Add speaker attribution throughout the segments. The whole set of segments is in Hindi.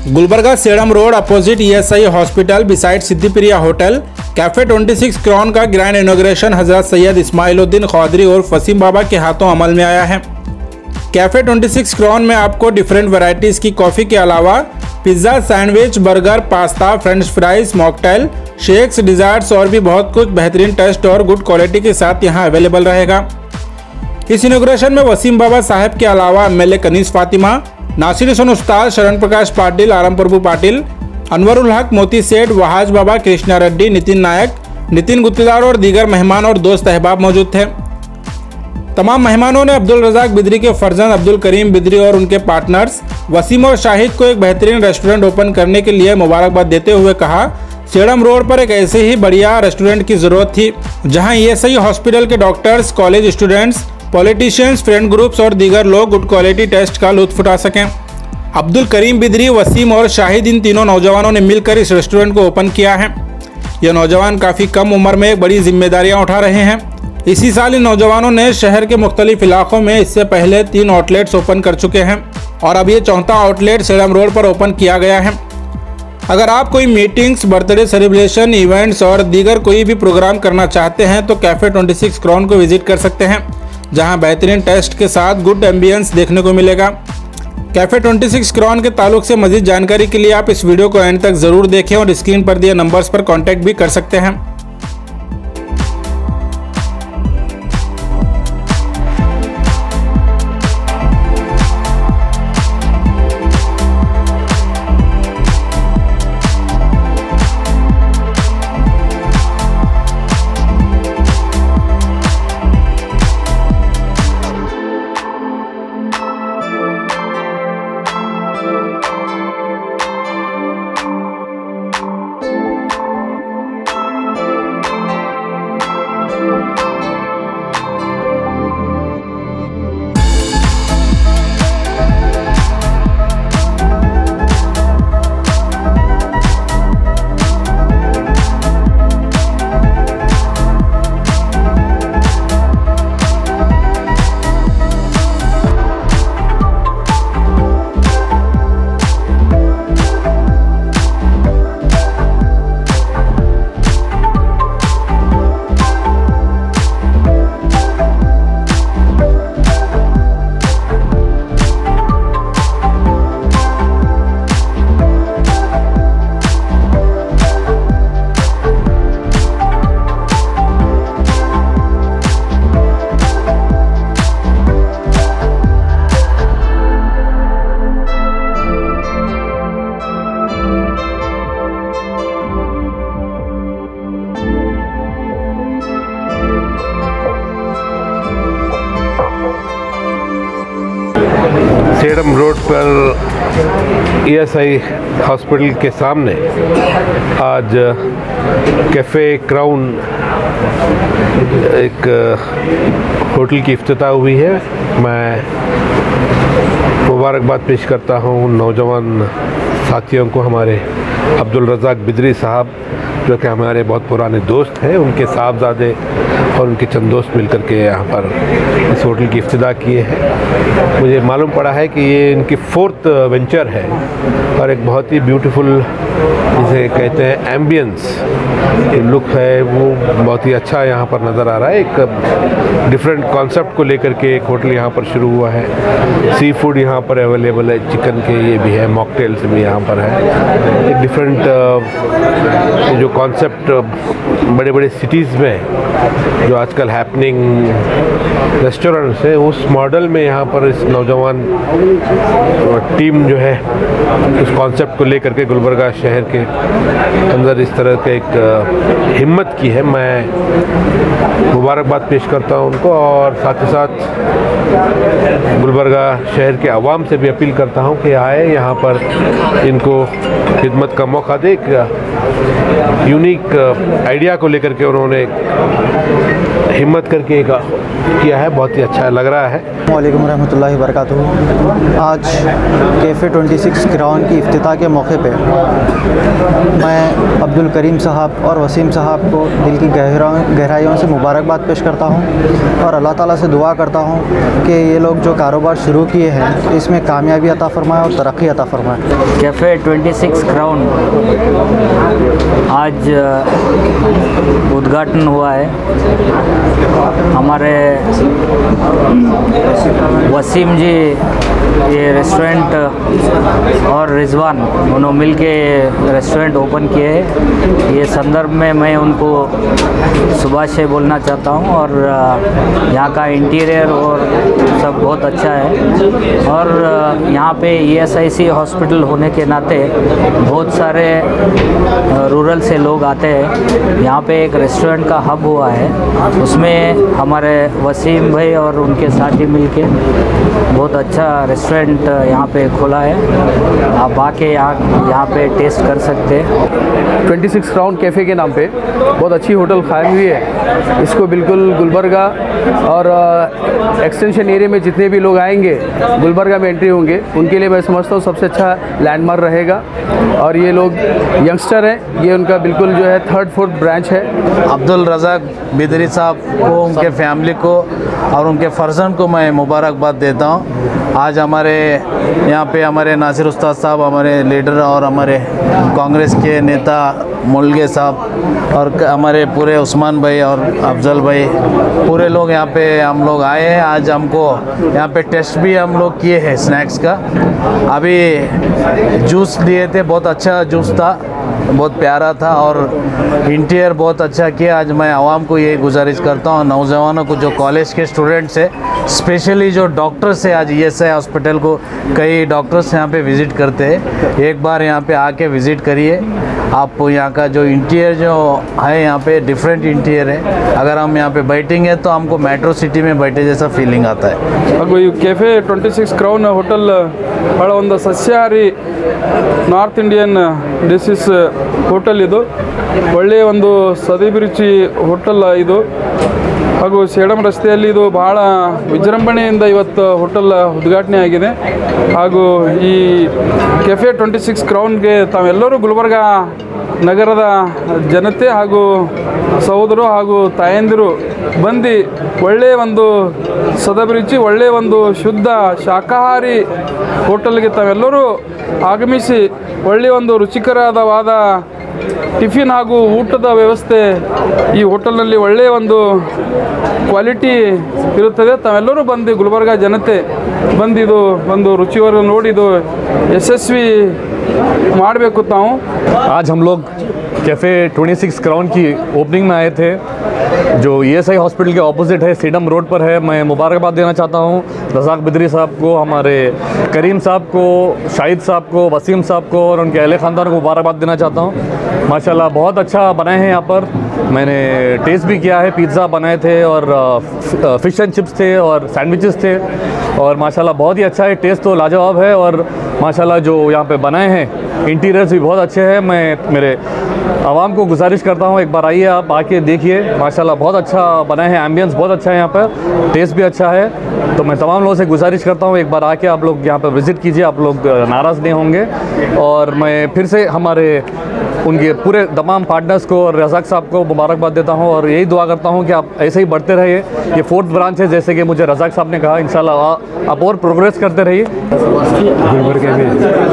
Speaker 1: Gulbarga Sedam road opposite ESI hospital beside Siddhipriya hotel cafe 26 crown का ग्रैंड इनॉग्रेशन हजरत सैयद इस्माइलुद्दीन क़ादरी और वसीम बाबा के हाथों अमल में आया है। कैफे 26 क्रॉन में आपको डिफरेंट वैरायटीज़ की कॉफ़ी के अलावा pizza, sandwich, burger, pasta, French fries, mocktail, shakes, desserts और भी बहुत कुछ बेहतरीन टेस्ट और गुड क्वालिटी के साथ यहाँ अवेलेबल रहेगा। इस इनॉग्रेशन में वसीम बाबा साहब के अलावा MLA कनीज़ फातिमा, नासिर हुसैन उस्ताद, शरण प्रकाश पाटिल, आराम प्रभु पाटिल, अनवरुल हक, मोती सेठ, वहाज बाबा, कृष्णा रेड्डी, नितिन नायक, नितिन गुत्तेदार और दीगर मेहमान और दोस्त अहबाब मौजूद थे। तमाम मेहमानों ने अब्दुल रज़ाक बिदरी के फर्जंद अब्दुल करीम बिदरी और उनके पार्टनर्स वसीम और शाहिद को एक बेहतरीन रेस्टोरेंट ओपन करने के लिए मुबारकबाद देते हुए कहा, सेडम रोड पर एक ऐसे ही बढ़िया रेस्टोरेंट की ज़रूरत थी जहां ESI हॉस्पिटल के doctors, college students, politicians, friend groups और दीगर लोग गुड क्वालिटी टेस्ट का लुत्फ उठा सकें। अब्दुल करीम बिदरी, वसीम और शाहिद इन तीनों नौजवानों ने मिलकर इस रेस्टोरेंट को ओपन किया है। ये नौजवान काफ़ी कम उम्र में बड़ी जिम्मेदारियां उठा रहे हैं। इसी साल इन नौजवानों ने शहर के मुख्तलिफ इलाकों में इससे पहले 3 आउटलेट्स ओपन कर चुके हैं और अब ये 4था आउटलेट सेडम रोड पर ओपन किया गया है। अगर आप कोई मीटिंग्स, बर्थडे सेलिब्रेशन, इवेंट्स और दीगर कोई भी प्रोग्राम करना चाहते हैं तो कैफ़े 26 क्रॉन को विजिट कर सकते हैं, जहां बेहतरीन टेस्ट के साथ गुड एम्बियंस देखने को मिलेगा। कैफ़े 26 क्रॉन के ताल्लुक से मज़ीद जानकारी के लिए आप इस वीडियो को एंड तक ज़रूर देखें और स्क्रीन पर दिए नंबर्स पर कॉन्टैक्ट भी कर सकते हैं।
Speaker 2: सेडम रोड पर ESI हॉस्पिटल के सामने आज कैफ़े क्राउन एक होटल की इफ्तिताह हुई है। मैं मुबारकबाद पेश करता हूँ नौजवान साथियों को, हमारे अब्दुल रज़ाक बिदरी साहब जो कि हमारे बहुत पुराने दोस्त हैं, उनके साहबजादे और उनके चंद दोस्त मिलकर के यहाँ पर इस होटल की इफ्तिताह किए हैं। मुझे मालूम पड़ा है कि ये इनकी 4th वेंचर है और एक बहुत ही ब्यूटीफुल, जिसे कहते हैं एम्बियंस लुक है, वो बहुत ही अच्छा यहाँ पर नज़र आ रहा है। एक डिफरेंट कॉन्सेप्ट को लेकर के एक होटल यहाँ पर शुरू हुआ है। सी फूड यहाँ पर अवेलेबल है, चिकन के ये भी है, मॉकटेल्स भी यहाँ पर है। एक डिफरेंट जो कॉन्सेप्ट बड़े बड़े सिटीज़ में जो आजकल हैपनिंग रेस्टोरेंट्स है, उस मॉडल में यहाँ पर इस नौजवान टीम जो है उस कॉन्सेप्ट को लेकर के गुलबर्गा शहर के अंदर इस तरह के एक हिम्मत की है। मैं मुबारकबाद पेश करता हूँ उनको और साथ ही साथ गुलबर्गा शहर के आवाम से भी अपील करता हूँ कि आए यहाँ पर, इनको खिदमत का मौका दे। यूनिक आइडिया को लेकर के उन्होंने हिम्मत करके एक किया है, बहुत ही अच्छा लग रहा है।
Speaker 3: वालेकुम रहमतुल्लाहि व बरकातुहू। आज कैफ़े 26 क्राउन की इफ्तिताह के मौके पे मैं अब्दुल करीम साहब और वसीम साहब को दिल की गहराइयों से मुबारकबाद पेश करता हूँ और अल्लाह ताला से दुआ करता हूँ कि ये लोग जो कारोबार शुरू किए हैं इसमें कामयाबी अता फ़रमाए और तरक्की अता फ़रमाए।
Speaker 4: कैफ़े 26 क्राउन आज उद्घाटन हुआ है। हमारे वसीम जी ये रेस्टोरेंट और रिजवान दोनों मिल के रेस्टोरेंट ओपन किए हैं। ये संदर्भ में मैं उनको सुभाष बोलना चाहता हूँ और यहाँ का इंटीरियर और सब बहुत अच्छा है और यहाँ पे ESIC हॉस्पिटल होने के नाते बहुत सारे रूरल से लोग आते हैं। यहाँ पे एक रेस्टोरेंट का हब हुआ है, उसमें हमारे वसीम भाई और उनके साथी मिलके बहुत अच्छा रेस्टोरेंट यहाँ पे खोला है। आप आके यहाँ पे टेस्ट कर सकते हैं।
Speaker 5: 26 क्राउन कैफ़े के नाम पे बहुत अच्छी होटल कायम हुई है। इसको बिल्कुल गुलबर्गा और एक्सटेंशन एरिया में जितने भी लोग आएंगे गुलबर्गा में एंट्री होंगे उनके लिए मैं समझता हूँ सबसे अच्छा लैंडमार्क रहेगा। और ये लोग यंगस्टर हैं, ये उनका बिल्कुल जो है 3rd 4th ब्रांच है।
Speaker 6: अब्दुल रज़ाक बिदरी साहब को, उनके फैमिली को और उनके फर्जंद को मैं मुबारकबाद देता हूँ। आज हमारे यहाँ पे हमारे नासिर उस्ताद साहब, हमारे लीडर और हमारे कांग्रेस के नेता मुलगे साहब और हमारे पूरे उस्मान भाई और अफजल भाई, पूरे लोग यहाँ पे हम लोग आए हैं। आज हमको यहाँ पे टेस्ट भी हम लोग किए हैं स्नैक्स का। अभी जूस लिए थे, बहुत अच्छा जूस था, बहुत प्यारा था और इंटीरियर बहुत अच्छा किया। आज मैं आवाम को ये गुजारिश करता हूँ, नौजवानों को, जो कॉलेज के स्टूडेंट्स हैं, स्पेशली जो डॉक्टर्स हैं, आज ESI हॉस्पिटल को कई डॉक्टर्स यहाँ पे विज़िट करते हैं, एक बार यहाँ पे आके विज़िट करिए। आप यहाँ का जो इंटीरियर जो है यहाँ पे डिफरेंट इंटीरियर है। अगर हम यहाँ पे बैठेंगे तो हमको मेट्रो सिटी में बैठे जैसा फीलिंग आता है।
Speaker 7: ಹಾಗೂ ಈ ಕೆಫೆ 26 ಕ್ರೌನ್ ಹೋಟೆಲ್ ಬಹಳ ಒಂದು ಸಸ್ಯಾಹಾರಿ ನಾರ್ತ್ ಇಂಡಿಯನ್ ಡಿಶಸ್ ಹೋಟೆಲ್ ಇದು. ಒಳ್ಳೆಯ ಒಂದು ಸದಭಿರುಚಿ ಹೋಟೆಲ್ ಇದು. ಹಾಗೂ ಸೇಡಂ ರಸ್ತೆಯಲ್ಲಿ ಇದು ಬಹಳ ವಿಜೃಂಭಣೆಯಿಂದ ಇವತ್ತು ಹೋಟೆಲ್ ಉದ್ಘಾಟನೆ ಆಗಿದೆ. ಹಾಗೂ ಈ ಕೆಫೆ 26 ಕ್ರೌನ್ಗೆ ತಾವೆಲ್ಲರೂ ಗುಲ್ಬರ್ಗಾ ನಗರದ ಜನತೆ ಹಾಗೂ ಸಹೋದರರು ಹಾಗೂ ತಾಯಂದಿರು ಬಂದು ಒಳ್ಳೆಯ ಒಂದು ಸದಭಿರುಚಿ, ಒಳ್ಳೆಯ ಒಂದು ಶುದ್ಧ ಶಾಕಾಹಾರಿ ಹೋಟೆಲ್ಗೆ ತಾವೆಲ್ಲರೂ ಆಗಮಿಸಿ ಒಳ್ಳೆಯ ಒಂದು ರುಚಿಕರವಾದ ಟಿಫಿನ್ ಹಾಗೂ ಊಟದ ವ್ಯವಸ್ಥೆ ಈ ಹೋಟೆಲ್ನಲ್ಲಿ ಒಳ್ಳೆಯ ಒಂದು ಕ್ವಾಲಿಟಿ ಇರುತ್ತದೆ. ತಾವೆಲ್ಲರೂ ಬಂದು ಗುಲ್ಬರ್ಗಾ ಜನತೆ ಬಂದು ಇದು ಒಂದು ರುಚಿಯನ್ನು ನೋಡಿ ಇದು ಯಶಸ್ವಿ ಮಾಡಬೇಕು ತಾವು.
Speaker 8: आज हम लोग कैफ़े 26 क्राउन की ओपनिंग में आए थे, जो ESI हॉस्पिटल के ऑपोजिट है, सीडम रोड पर है। मैं मुबारकबाद देना चाहता हूँ रज़ाक बिदरी साहब को, हमारे करीम साहब को, शाहिद साहब को, वसीम साहब को और उनके अहले ख़ानदान को मुबारकबाद देना चाहता हूँ। माशाल्लाह बहुत अच्छा बनाए हैं यहाँ पर। मैंने टेस्ट भी किया है, पिज़्ज़ा बनाए थे और फ़िश एंड चिप्स थे और सैंडविचेस थे और माशाल्लाह बहुत ही अच्छा है। टेस्ट तो लाजवाब है और माशाल्लाह जो यहाँ पे बनाए हैं इंटीरियर्स भी बहुत अच्छे हैं। मैं मेरे आवाम को गुजारिश करता हूँ, एक बार आइए, आप आके देखिए, माशाल्लाह बहुत अच्छा बनाए हैं। एम्बियंस बहुत अच्छा है यहाँ पर, टेस्ट भी अच्छा है। तो मैं तमाम लोगों से गुजारिश करता हूँ, एक बार आके आप लोग यहाँ पर विज़िट कीजिए, आप लोग नाराज़ नहीं होंगे। और मैं फिर से हमारे उनके पूरे तमाम पार्टनर्स को और रज़ाक साहब को मुबारकबाद देता हूँ और यही दुआ करता हूँ कि आप ऐसे ही बढ़ते रहिए। ये 4th ब्रांच है, जैसे कि मुझे रज़ाक साहब ने कहा, इंशाल्लाह आप और प्रोग्रेस करते रहिए।
Speaker 9: गुलबर्गा में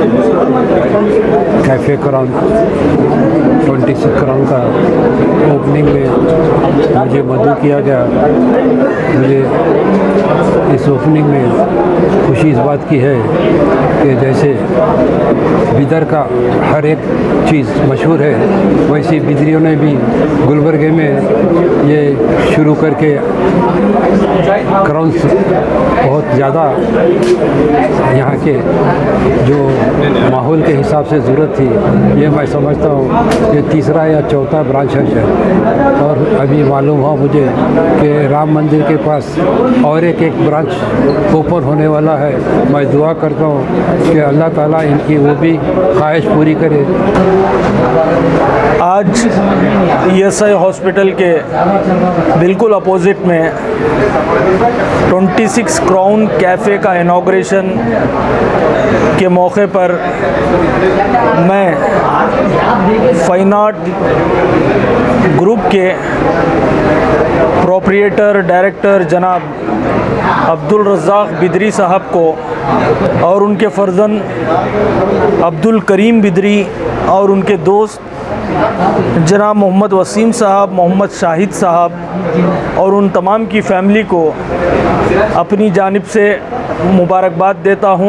Speaker 9: कैफ़े क्राउन 26 क्राउन का ओपनिंग में मुझे मदद किया गया। मुझे इस ओपनिंग में खुशी इस बात की है कि जैसे बिदर का हर एक चीज़ मशहूर है, वैसे बिदरियों ने भी गुलबर्गे में ये शुरू करके क्राउन्स बहुत ज़्यादा यहाँ के जो माहौल के हिसाब से ज़रूरत थी, ये मैं समझता हूँ ये 3रा या 4था ब्रांच है। और अभी मालूम हुआ मुझे कि राम मंदिर के पास और एक ब्रांच ओपन होने वाला है। मैं दुआ करता हूँ कि अल्लाह ताला इनकी वो भी ख्वाहिश पूरी करे।
Speaker 10: आज ESI हॉस्पिटल के बिल्कुल अपोजिट में 26 क्राउन कैफ़े का इनॉग्रेशन के मौके पर मैं फाइन आर्ट ग्रुप के प्रोप्रिएटर डायरेक्टर जनाब अब्दुल रज़ाक बिदरी साहब को और उनके फर्जन अब्दुल करीम बिदरी और उनके दोस्त जनाब मोहम्मद वसीम साहब, मोहम्मद शाहिद साहब और उन तमाम की फ़ैमिली को अपनी जानिब से मुबारकबाद देता हूँ।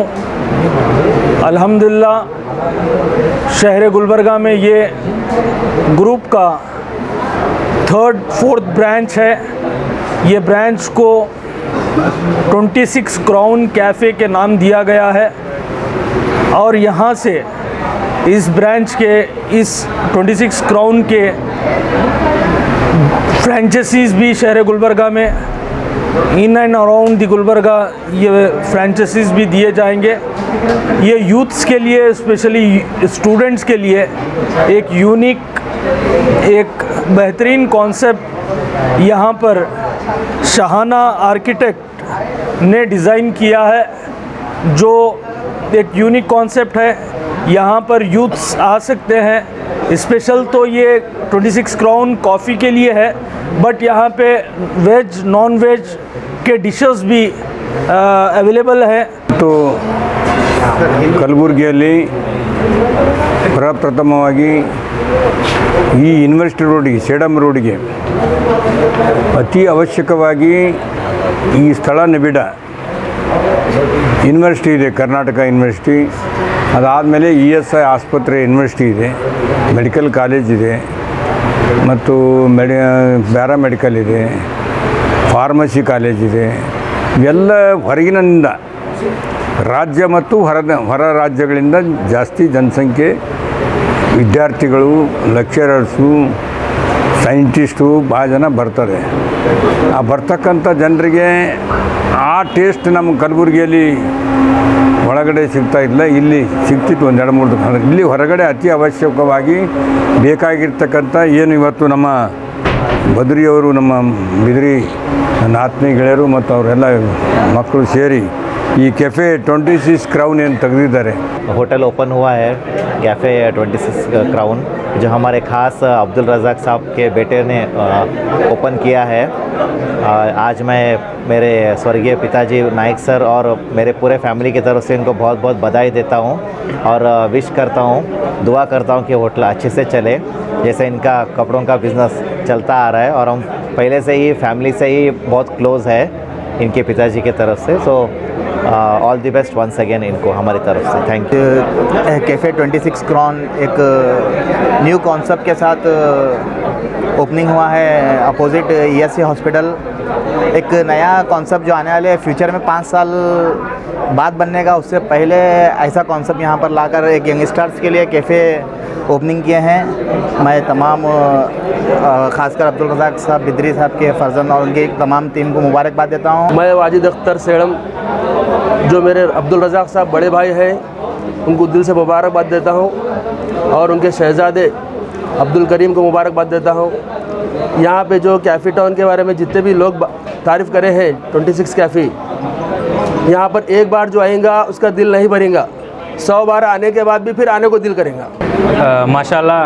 Speaker 10: अल्हम्दुलिल्लाह शहर गुलबर्गा में ये ग्रुप का 3rd 4th ब्रांच है। ये ब्रांच को 26 क्राउन कैफ़े के नाम दिया गया है और यहाँ से इस ब्रांच के इस 26 क्राउन के फ्रेंचाइजीज़ भी शहर गुलबर्गा में in and around the Gulbarga ये फ्रेंचाइजीज़ भी दिए जाएंगे। ये यूथ्स के लिए, स्पेशली स्टूडेंट्स के लिए एक यूनिक, एक बेहतरीन कॉन्सेप्ट यहाँ पर शाहाना आर्किटेक्ट ने डिज़ाइन किया है, जो एक यूनिक कॉन्सेप्ट है। यहाँ पर यूथ्स आ सकते हैं। स्पेशल तो ये 26 क्राउन कॉफ़ी के लिए है, बट यहाँ पे वेज नॉन वेज के डिशेस भी अवेलेबल है।
Speaker 11: तो ಕಲಬುರಗಿಯಲ್ಲಿ ಪ್ರಪ್ರಥಮವಾಗಿ ಈ ಯೂನಿವರ್ಸಿಟಿ ರೋಡಿಗೆ, ಸೇಡಂ ರೋಡಿಗೆ ಅತಿ ಅವಶ್ಯಕವಾಗಿ ಈ ಸ್ಥಳ ನಿಬಿಡ ಯೂನಿವರ್ಸಿಟಿ ಇದೆ, ಕರ್ನಾಟಕ ಯೂನಿವರ್ಸಿಟಿ. ಅದಾದಮೇಲೆ ESI ಆಸ್ಪತ್ರೆ ಯೂನಿವರ್ಸಿಟಿ ಇದೆ, ಮೆಡಿಕಲ್ ಕಾಲೇಜ್ ಇದೆ ಮತ್ತು ಪ್ಯಾರಾಮೆಡಿಕಲ್ ಇದೆ, ಫಾರ್ಮಸಿ ಕಾಲೇಜ್ ಇದೆ. ಇವೆಲ್ಲ ಹೊರಗಿನಿಂದ ರಾಜ್ಯ ಮತ್ತು ಹೊರ ರಾಜ್ಯಗಳಿಂದ ಜಾಸ್ತಿ ಜನಸಂಖ್ಯೆ, ವಿದ್ಯಾರ್ಥಿಗಳು, ಲೆಕ್ಚರರ್ಸು, ಸೈಂಟಿಸ್ಟು ಭಾಳ ಜನ ಬರ್ತಾರೆ. ಆ ಬರ್ತಕ್ಕಂಥ ಜನರಿಗೆ ಆ ಟೇಸ್ಟ್ ನಮ್ಮ ಕಲಬುರಗಿಯಲ್ಲಿ ಒಳಗಡೆ ಸಿಗ್ತಾ ಇಲ್ಲ, ಇಲ್ಲಿ ಸಿಗ್ತಿತ್ತು ಒಂದು 2-3 ದಿನ. ಇಲ್ಲಿ ಹೊರಗಡೆ ಅತಿ ಅವಶ್ಯಕವಾಗಿ ಬೇಕಾಗಿರ್ತಕ್ಕಂಥ ಏನು ಇವತ್ತು ನಮ್ಮ ಬದ್ರಿಯವರು, ನಮ್ಮ ಬಿದ್ರಿ ನನ್ನ ಆತ್ಮೀಯ ಗೆಳೆಯರು ಮತ್ತು ಅವರೆಲ್ಲ ಮಕ್ಕಳು ಸೇರಿ ಈ ಕೆಫೆ 26 क्राउन ಏನು ತೆಗೆದಿದ್ದಾರೆ.
Speaker 12: होटल ओपन हुआ है कैफ़े 26 क्राउन, जो हमारे ख़ास अब्दुल रज़ाक साहब के बेटे ने ओपन किया है। आज मैं मेरे स्वर्गीय पिताजी नाइक सर और मेरे पूरे फैमिली की तरफ से इनको बहुत बहुत बधाई देता हूँ और विश करता हूँ, दुआ करता हूँ कि होटल अच्छे से चले, जैसे इनका कपड़ों का बिज़नेस चलता आ रहा है और हम पहले से ही फैमिली से ही बहुत क्लोज़ है इनके पिताजी की तरफ से। So all the best once again इनको हमारी तरफ से, थैंक यू।
Speaker 3: कैफ़े 26 क्राउन एक न्यू कॉन्सेप्ट के साथ ओपनिंग हुआ है अपोजिट ESI हॉस्पिटल। एक नया कॉन्सेप्ट जो आने वाले फ्यूचर में 5 साल बाद बनने का, उससे पहले ऐसा कॉन्सेप्ट यहाँ पर लाकर एक यंगस्टर्स के लिए कैफ़े ओपनिंग किए हैं। मैं तमाम ख़ासकर अब्दुल रज़ाक साहब बिदरी साहब के फर्जन और उनकी तमाम टीम को मुबारकबाद देता हूँ।
Speaker 5: मैं वाजिद अख्तर सेडम, जो मेरे अब्दुल रज़ाक साहब बड़े भाई हैं, उनको दिल से मुबारकबाद देता हूँ और उनके शहज़ादे अब्दुल करीम को मुबारकबाद देता हूँ। यहाँ पे जो कैफ़े टाउन के बारे में जितने भी लोग तारीफ़ करे हैं 26 कैफ़े, यहाँ पर एक बार जो आएगा उसका दिल नहीं भरेगा, 100 बार आने के बाद भी फिर आने को दिल करेगा।
Speaker 13: माशाल्लाह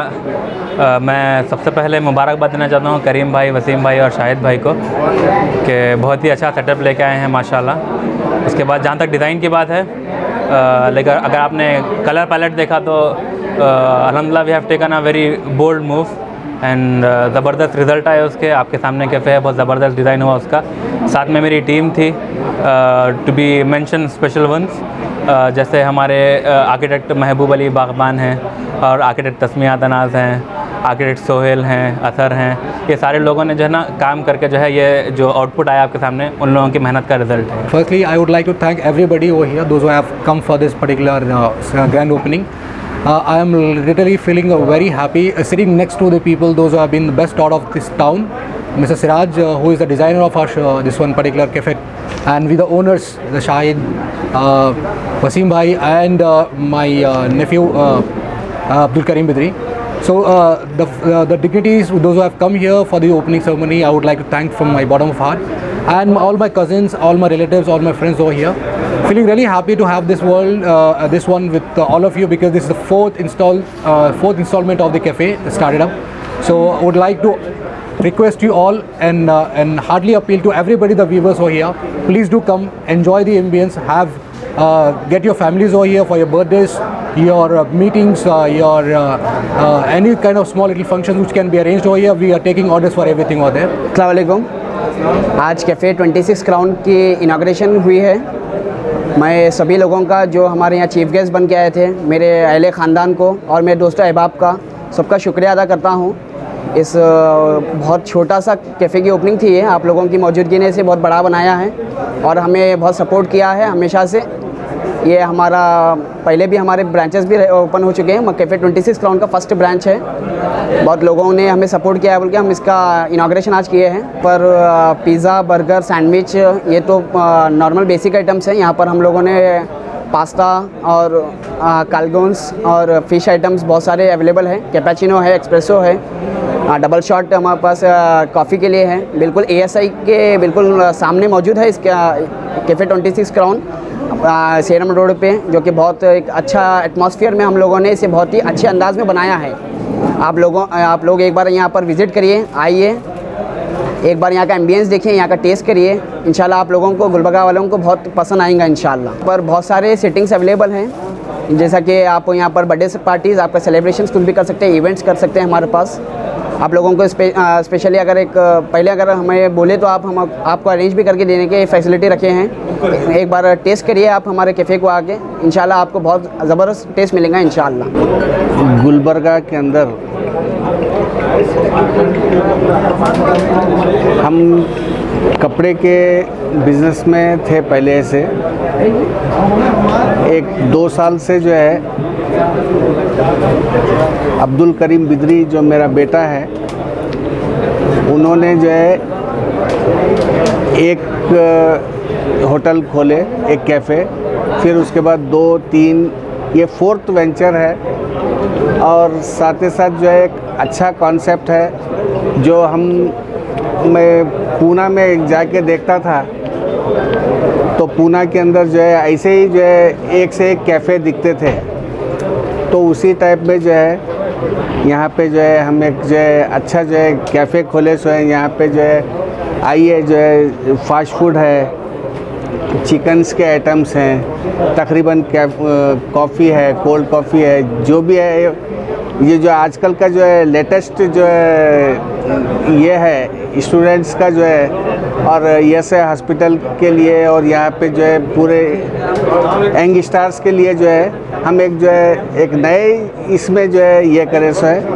Speaker 13: मैं सबसे पहले मुबारकबाद देना चाहता हूँ करीम भाई, वसीम भाई और शाहिद भाई को कि बहुत ही अच्छा सेटअप लेके आए हैं माशाल्लाह। उसके बाद जहाँ तक डिज़ाइन की बात है, लेकिन अगर आपने कलर पैलेट देखा तो अल्हम्दुलिल्लाह we have taken a very bold move and ज़बरदस्त रिज़ल्ट आया उसके। आपके सामने कैफ़े है, बहुत ज़बरदस्त डिज़ाइन हुआ उसका। साथ में मेरी टीम थी, to be mention special ones, जैसे हमारे आर्किटेक्ट महबूब अली बागबान हैं और आर्किटेक्ट तस्मिया तनाज़ हैं, आर्किटेक्ट सोहेल हैं, असर हैं। ये सारे लोगों ने जो है ना काम करके जो है ये जो आउटपुट आया आपके सामने, उन लोगों की मेहनत का रिजल्ट है।
Speaker 14: Firstly, I would like to thank everybody over here, those who have come for this particular grand opening. I am literally feeling very happy sitting next to the people, those who have been the best out of this town. Mr. Siraj, who is the designer of our this one particular cafe and with the owners, the Shahid, Wasim Bhai, and my nephew Abdul Karim Bidri. So the dignitaries, those who have come here for the opening ceremony, I would like to thank from my bottom of heart, and all my cousins, all my relatives, all my friends over here. Feeling really happy to have this one with all of you, because this is the fourth installment of the cafe started up. So I would like to request you all and heartily appeal to everybody, the viewers over here, please do come, enjoy the ambience, get your families over here for your birthdays, your meetings, your any kind of small little functions which can be arranged over here. We are taking orders for everything over there.
Speaker 15: अस्सलाम वालेकुम। आज कैफ़े 26 क्राउन की इनाग्रेशन हुई है। मैं सभी लोगों का, जो हमारे यहाँ चीफ गेस्ट बन के आए थे, मेरे अहले ख़ानदान को और मेरे दोस्तों अहबाब का, सबका शुक्रिया अदा करता हूँ। इस बहुत छोटा सा कैफ़े की ओपनिंग थी ये, आप लोगों की मौजूदगी ने इसे बहुत बड़ा बनाया है और हमें बहुत सपोर्ट किया है हमेशा से। ये हमारा पहले भी हमारे ब्रांचेस भी ओपन हो चुके हैं। कैफ़े 26 क्राउन का फर्स्ट ब्रांच है। बहुत लोगों ने हमें सपोर्ट किया है बोल के हम इसका इनाग्रेशन आज किए हैं। पर पिज़्ज़ा, बर्गर, सैंडविच ये तो नॉर्मल बेसिक आइटम्स हैं। यहाँ पर हम लोगों ने पास्ता और कालगोन्स और फ़िश आइटम्स बहुत सारे अवेलेबल हैं। कैपेचिनो है, एक्सप्रेसो है, डबल शॉट हमारे पास कॉफ़ी के लिए है। बिल्कुल ASI के बिल्कुल सामने मौजूद है इसका कैफ़े 26 क्राउन, सेरम रोड पे, जो कि बहुत एक अच्छा एटमॉस्फेयर में हम लोगों ने इसे बहुत ही अच्छे अंदाज में बनाया है। आप लोग एक बार यहाँ पर विज़िट करिए, आइए, एक बार यहाँ का एम्बियंस देखिए, यहाँ का टेस्ट करिए। इंशाल्लाह आप लोगों को, गुलबर्गा वालों को बहुत पसंद आएगा इंशाल्लाह। पर बहुत सारे सेटिंग्स अवेलेबल हैं, जैसा कि आप यहाँ पर बर्थडे पार्टीज़, आपका सेलिब्रेशंस कुछ भी कर सकते हैं, इवेंट्स कर सकते हैं हमारे पास। आप लोगों को स्पेशली अगर हमें बोले तो हम आपको अरेंज भी करके देने के फैसिलिटी रखे हैं। एक बार टेस्ट करिए आप हमारे कैफ़े को आके, इंशाल्लाह आपको बहुत ज़बरदस्त टेस्ट मिलेगा इंशाल्लाह।
Speaker 16: गुलबर्गा के अंदर हम कपड़े के बिज़नेस में थे पहले से। 1-2 साल से जो है अब्दुल करीम बिदरी, जो मेरा बेटा है, उन्होंने जो है एक होटल खोले, एक कैफ़े, फिर उसके बाद 2-3, ये 4th वेंचर है। और साथ ही साथ जो है एक अच्छा कॉन्सेप्ट है, जो मैं पूना में जाके देखता था, तो पूना के अंदर जो है ऐसे ही जो है एक से एक कैफ़े दिखते थे। तो उसी टाइप में जो है यहाँ पे जो है हम एक जो है अच्छा जो है कैफ़े खोले सो है। यहाँ पे जो है आइए, जो है फास्ट फूड है, चिकन्स के आइटम्स हैं, तकरीबन कॉफ़ी है, कोल्ड कॉफ़ी है, जो भी है। ये जो आजकल का जो है लेटेस्ट जो है ये है स्टूडेंट्स का जो है, और ESI हॉस्पिटल के लिए, और यहाँ पे जो है पूरे यंग स्टार्स के लिए जो है हम एक जो है एक नए इसमें जो है ये करें सो है।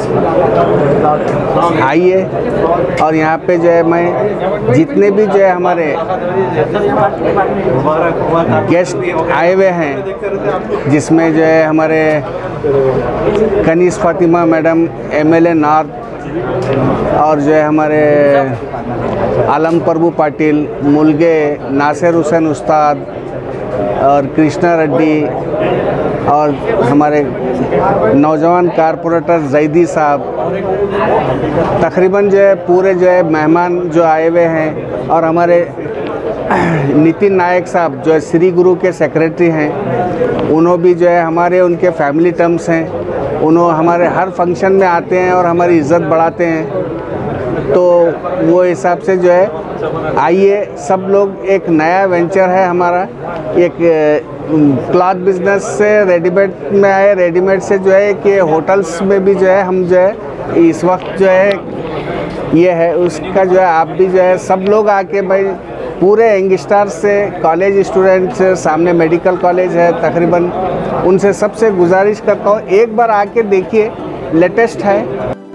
Speaker 16: आइए, और यहाँ पे जो है मैं जितने भी जो है हमारे गेस्ट आए हुए हैं, जिसमें जो है हमारे Kaneez Fatima madam MLA north, और जो है हमारे आलम प्रभु पाटिल, मुलगे नासिर हुसैन उस्ताद और कृष्णा रेड्डी, और हमारे नौजवान कारपोरेटर जैदी साहब, तकरीबन जो है पूरे जो है मेहमान जो आए हुए हैं, और हमारे नितिन नायक साहब जो है श्री गुरु के सेक्रेटरी हैं, उन्होंने भी जो है हमारे उनके फैमिली टर्म्स हैं, उन्होंने हमारे हर फंक्शन में आते हैं और हमारी इज़्ज़त बढ़ाते हैं। तो वो हिसाब से जो है आइए सब लोग, एक नया वेंचर है हमारा, एक क्लॉथ बिजनेस से रेडीमेड में आए, रेडीमेड से जो है कि होटल्स में भी जो है हम जो है इस वक्त जो है ये है उसका जो है आप भी जो है सब लोग आके भाई पूरे यंगस्टर से कॉलेज स्टूडेंट से, सामने मेडिकल कॉलेज है तकरीबन, उनसे सबसे गुजारिश करता हूँ एक बार आके देखिए, लेटेस्ट है।